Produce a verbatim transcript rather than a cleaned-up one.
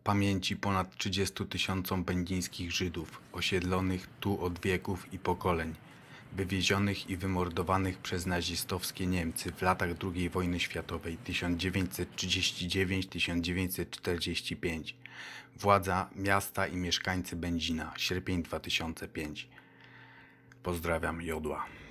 pamięci ponad trzydziestu tysiącom będzińskich Żydów, osiedlonych tu od wieków i pokoleń, wywiezionych i wymordowanych przez nazistowskie Niemcy w latach drugiej wojny światowej tysiąc dziewięćset trzydziesty dziewiąty do tysiąc dziewięćset czterdziestego piątego. Władza miasta i mieszkańcy Będzina, sierpień dwa tysiące piąty. Pozdrawiam, Jodła.